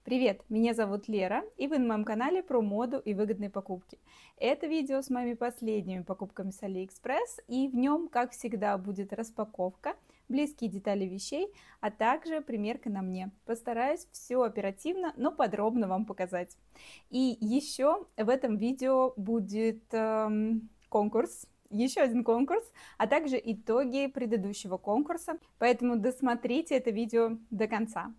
Привет, меня зовут Лера, и вы на моем канале про моду и выгодные покупки. Это видео с моими последними покупками с AliExpress, и в нем, как всегда, будет распаковка, близкие детали вещей, а также примерка на мне. Постараюсь все оперативно, но подробно вам показать. И еще в этом видео будет конкурс. Еще один конкурс, а также итоги предыдущего конкурса, поэтому досмотрите это видео до конца.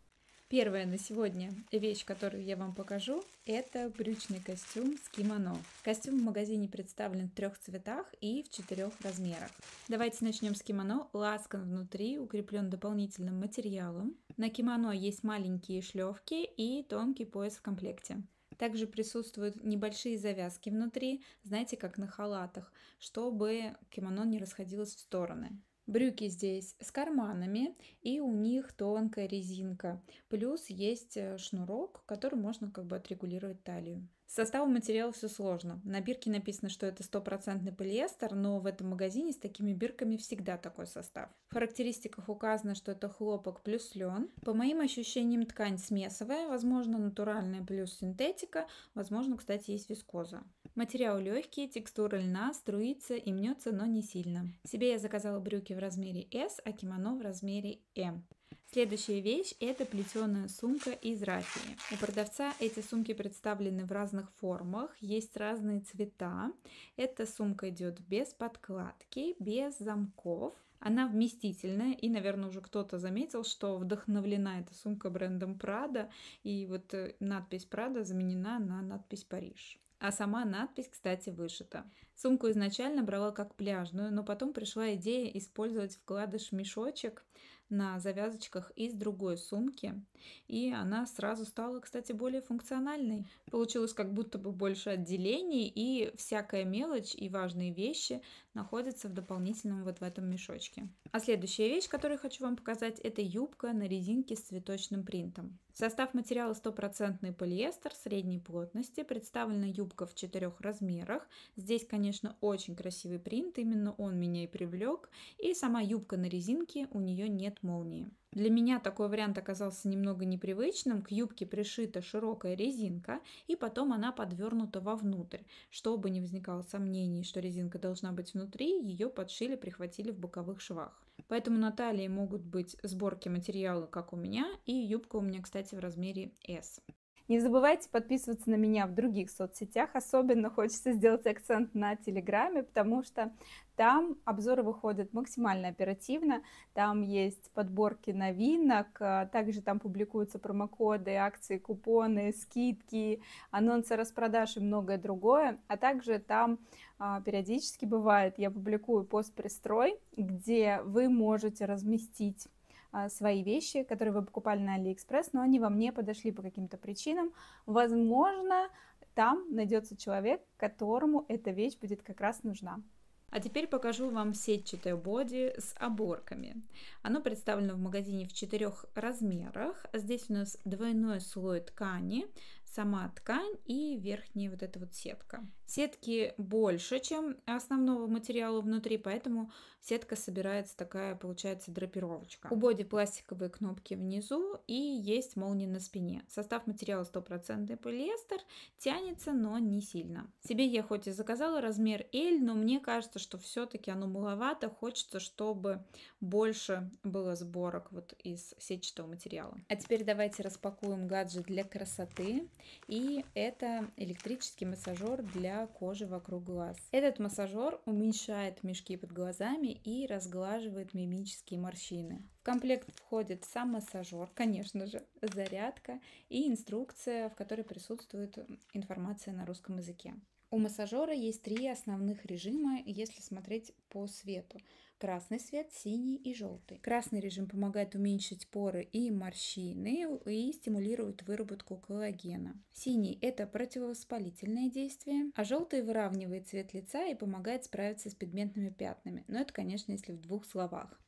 Первая на сегодня вещь, которую я вам покажу, это брючный костюм с кимоно. Костюм в магазине представлен в 3 цветах и в 4 размерах. Давайте начнем с кимоно. Лацкан внутри укреплен дополнительным материалом. На кимоно есть маленькие шлевки и тонкий пояс в комплекте. Также присутствуют небольшие завязки внутри, знаете, как на халатах, чтобы кимоно не расходилось в стороны. Брюки здесь с карманами, и у них тонкая резинка. Плюс есть шнурок, который можно как бы отрегулировать талию. С составом материала все сложно. На бирке написано, что это 100% полиэстер, но в этом магазине с такими бирками всегда такой состав. В характеристиках указано, что это хлопок плюс лен. По моим ощущениям, ткань смесовая, возможно, натуральная плюс синтетика, возможно, кстати, есть вискоза. Материал легкий, текстура льна, струится и мнется, но не сильно. Себе я заказала брюки в размере S, а кимоно в размере M. Следующая вещь – это плетеная сумка из рафии. У продавца эти сумки представлены в разных формах, есть разные цвета. Эта сумка идет без подкладки, без замков. Она вместительная, и, наверное, уже кто-то заметил, что вдохновлена эта сумка брендом Prada, и вот надпись Prada заменена на надпись Париж. А сама надпись, кстати, вышита. Сумку изначально брала как пляжную, но потом пришла идея использовать вкладыш-мешочек на завязочках из другой сумки, и она сразу стала, кстати, более функциональной. Получилось как будто бы больше отделений, и всякая мелочь и важные вещи находятся в дополнительном вот в этом мешочке. А следующая вещь, которую хочу вам показать, это юбка на резинке с цветочным принтом. Состав материала 100% полиэстер средней плотности, представлена юбка в 4 размерах. Здесь, конечно, очень красивый принт, именно он меня и привлек. И сама юбка на резинке, у нее нет молнии. Для меня такой вариант оказался немного непривычным. К юбке пришита широкая резинка, и потом она подвернута вовнутрь. Чтобы не возникало сомнений, что резинка должна быть внутри, ее подшили, прихватили в боковых швах. Поэтому на талии могут быть сборки материала, как у меня, и юбка у меня, кстати, в размере S. Не забывайте подписываться на меня в других соцсетях, особенно хочется сделать акцент на Телеграме, потому что там обзоры выходят максимально оперативно, там есть подборки новинок, также там публикуются промокоды, акции, купоны, скидки, анонсы распродаж и многое другое, а также там периодически бывает, я публикую пост-пристрой, где вы можете разместить свои вещи, которые вы покупали на AliExpress, но они вам не подошли по каким-то причинам. Возможно, там найдется человек, которому эта вещь будет как раз нужна. А теперь покажу вам сетчатое боди с оборками. Оно представлено в магазине в 4 размерах. Здесь у нас двойной слой ткани, сама ткань и верхняя вот эта вот сетка. Сетки больше, чем основного материала внутри, поэтому сетка собирается такая, получается, драпировочка. У боди пластиковые кнопки внизу и есть молния на спине. Состав материала 100% полиэстер, тянется, но не сильно. Себе я хоть и заказала размер L, но мне кажется, что все-таки оно маловато. Хочется, чтобы больше было сборок вот из сетчатого материала. А теперь давайте распакуем гаджет для красоты. И это электрический массажер для кожи вокруг глаз. Этот массажер уменьшает мешки под глазами и разглаживает мимические морщины. В комплект входит сам массажер, конечно же, зарядка и инструкция, в которой присутствует информация на русском языке. У массажера есть 3 основных режима, если смотреть по свету. Красный свет, синий и желтый. Красный режим помогает уменьшить поры и морщины и стимулирует выработку коллагена. Синий – это противовоспалительное действие, а желтый выравнивает цвет лица и помогает справиться с пигментными пятнами. Но это, конечно, если в 2 словах.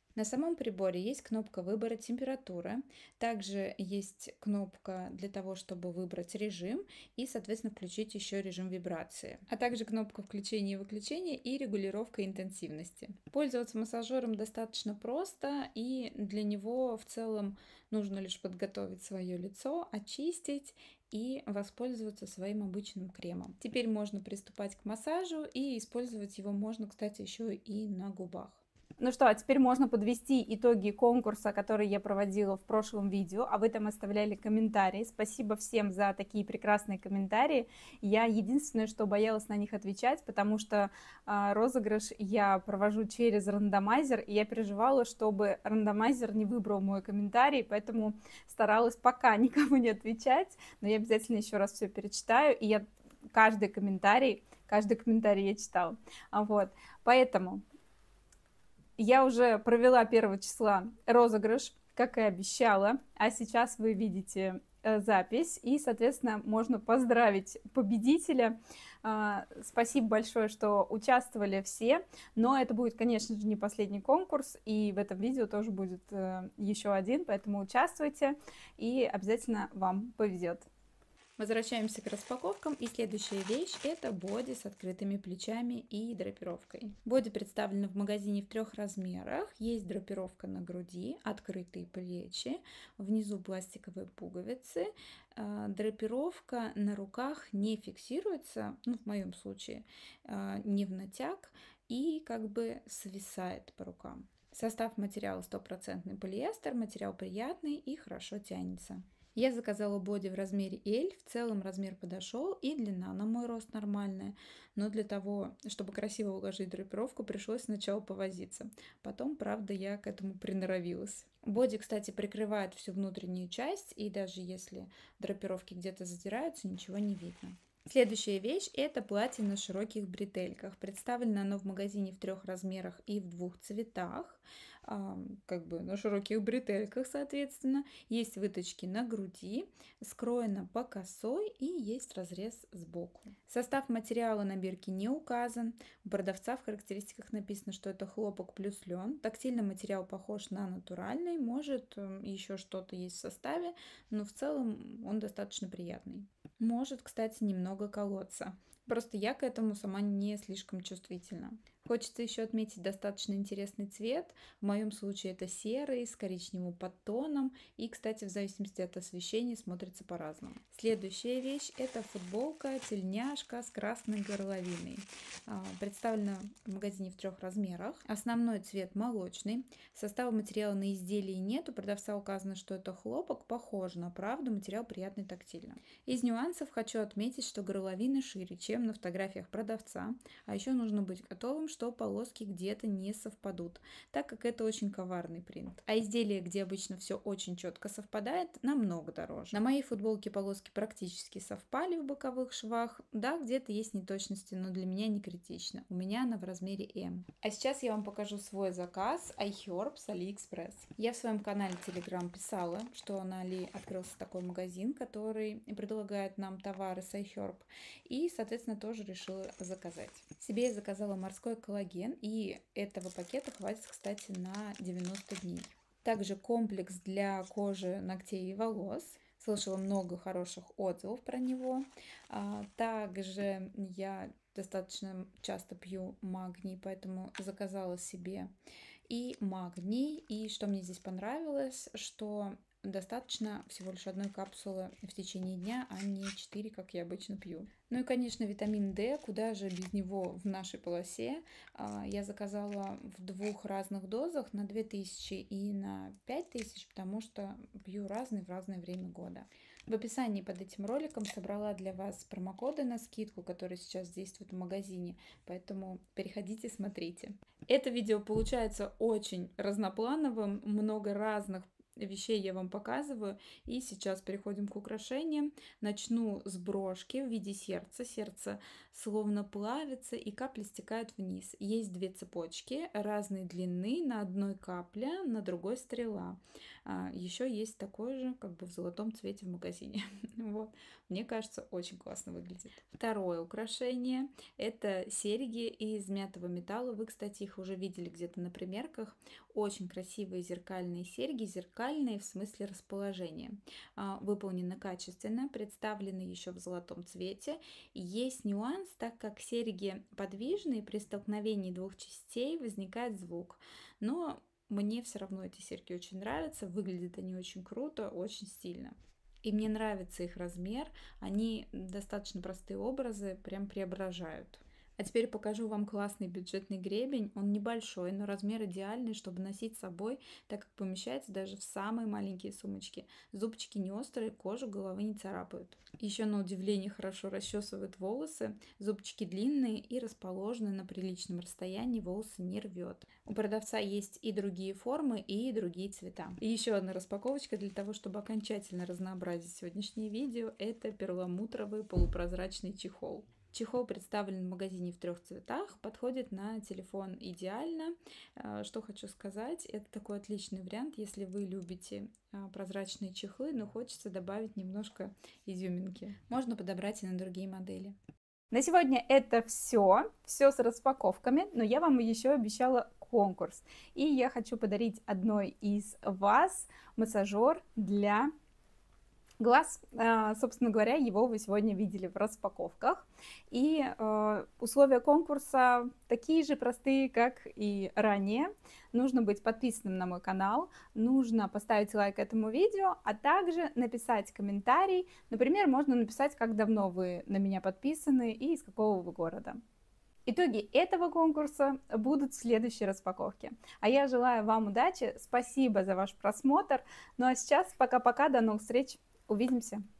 На самом приборе есть кнопка выбора температуры, также есть кнопка для того, чтобы выбрать режим и, соответственно, включить еще режим вибрации, а также кнопка включения и выключения и регулировка интенсивности. Пользоваться массажером достаточно просто, и для него в целом нужно лишь подготовить свое лицо, очистить и воспользоваться своим обычным кремом. Теперь можно приступать к массажу, и использовать его можно, кстати, еще и на губах. Ну что, а теперь можно подвести итоги конкурса, который я проводила в прошлом видео, а вы там оставляли комментарии. Спасибо всем за такие прекрасные комментарии. Я единственное, что боялась на них отвечать, потому что розыгрыш я провожу через рандомайзер, и я переживала, чтобы рандомайзер не выбрал мой комментарий, поэтому старалась пока никому не отвечать, но я обязательно еще раз все перечитаю, и я каждый комментарий я читала. Вот, поэтому... Я уже провела 1 числа розыгрыш, как и обещала, а сейчас вы видите запись, и, соответственно, можно поздравить победителя. Спасибо большое, что участвовали все, но это будет, конечно же, не последний конкурс, и в этом видео тоже будет еще один, поэтому участвуйте, и обязательно вам повезет. Возвращаемся к распаковкам, и следующая вещь – это боди с открытыми плечами и драпировкой. Боди представлено в магазине в 3 размерах. Есть драпировка на груди, открытые плечи, внизу пластиковые пуговицы. Драпировка на руках не фиксируется, ну, в моем случае, не в натяг, и как бы свисает по рукам. Состав материала 100% полиэстер, материал приятный и хорошо тянется. Я заказала боди в размере L, в целом размер подошел, и длина на мой рост нормальная, но для того, чтобы красиво уложить драпировку, пришлось сначала повозиться. Потом, правда, я к этому приноровилась. Боди, кстати, прикрывает всю внутреннюю часть, и даже если драпировки где-то задираются, ничего не видно. Следующая вещь – это платье на широких бретельках. Представлено оно в магазине в 3 размерах и в 2 цветах, как бы на широких бретельках, соответственно. Есть выточки на груди, скроено по косой и есть разрез сбоку. Состав материала на бирке не указан. У продавца в характеристиках написано, что это хлопок плюс лен. Тактильный материал похож на натуральный, может еще что-то есть в составе, но в целом он достаточно приятный. Может, кстати, немного колоться. Просто я к этому сама не слишком чувствительна. Хочется еще отметить достаточно интересный цвет. В моем случае это серый с коричневым подтоном. И, кстати, в зависимости от освещения смотрится по-разному. Следующая вещь – это футболка тельняшка с красной горловиной. Представлена в магазине в 3 размерах. Основной цвет молочный. Состава материала на изделии нет. У продавца указано, что это хлопок. Похоже на правду. Материал приятный тактильно. Из нюансов хочу отметить, что горловина шире, чем на фотографиях продавца. А еще нужно быть готовым, что полоски где-то не совпадут, так как это очень коварный принт. А изделие, где обычно все очень четко совпадает, намного дороже. На моей футболке полоски практически совпали в боковых швах. Да, где-то есть неточности, но для меня не критично. У меня она в размере М. А сейчас я вам покажу свой заказ iHerb с AliExpress. Я в своем канале Telegram писала, что на Али открылся такой магазин, который предлагает нам товары с iHerb. И, соответственно, тоже решила заказать. Себе я заказала морской коллаген, и этого пакета хватит, кстати, на 90 дней. Также комплекс для кожи, ногтей и волос. Слышала много хороших отзывов про него. Также я достаточно часто пью магний, поэтому заказала себе и магний. И что мне здесь понравилось, что достаточно всего лишь 1 капсулы в течение дня, а не 4, как я обычно пью. Ну и, конечно, витамин D, куда же без него в нашей полосе. Я заказала в 2 разных дозах, на 2000 и на 5000, потому что пью разный в разное время года. В описании под этим роликом собрала для вас промокоды на скидку, которые сейчас действуют в магазине, поэтому переходите, смотрите. Это видео получается очень разноплановым, много разных вещей я вам показываю. И сейчас переходим к украшениям. Начну с брошки в виде сердца. Сердце словно плавится, и капли стекают вниз. Есть 2 цепочки разной длины, на одной капля, на другой стрела. Еще есть такой же, как бы в золотом цвете в магазине. Вот. Мне кажется, очень классно выглядит. Второе украшение – это серьги из мятого металла. Вы, кстати, их уже видели где-то на примерках. Очень красивые зеркальные серьги, зеркальные в смысле расположения. Выполнены качественно, представлены еще в золотом цвете. Есть нюанс, так как серьги подвижные, при столкновении двух частей возникает звук. Но мне все равно эти серьги очень нравятся, выглядят они очень круто, очень стильно. И мне нравится их размер, они достаточно простые образы, прям преображают. А теперь покажу вам классный бюджетный гребень. Он небольшой, но размер идеальный, чтобы носить с собой, так как помещается даже в самые маленькие сумочки. Зубчики не острые, кожу головы не царапают. Еще на удивление хорошо расчесывают волосы. Зубчики длинные и расположены на приличном расстоянии, волосы не рвет. У продавца есть и другие формы, и другие цвета. И еще одна распаковочка для того, чтобы окончательно разнообразить сегодняшнее видео. Это перламутровый полупрозрачный чехол. Чехол представлен в магазине в 3 цветах, подходит на телефон идеально. Что хочу сказать, это такой отличный вариант, если вы любите прозрачные чехлы, но хочется добавить немножко изюминки. Можно подобрать и на другие модели. На сегодня это все с распаковками, но я вам еще обещала конкурс. И я хочу подарить одной из вас массажер для глаз. Собственно говоря, его вы сегодня видели в распаковках. И условия конкурса такие же простые, как и ранее. Нужно быть подписанным на мой канал, нужно поставить лайк этому видео, а также написать комментарий. Например, можно написать, как давно вы на меня подписаны и из какого вы города. Итоги этого конкурса будут в следующей распаковке. А я желаю вам удачи, спасибо за ваш просмотр. Ну а сейчас пока-пока, до новых встреч, увидимся!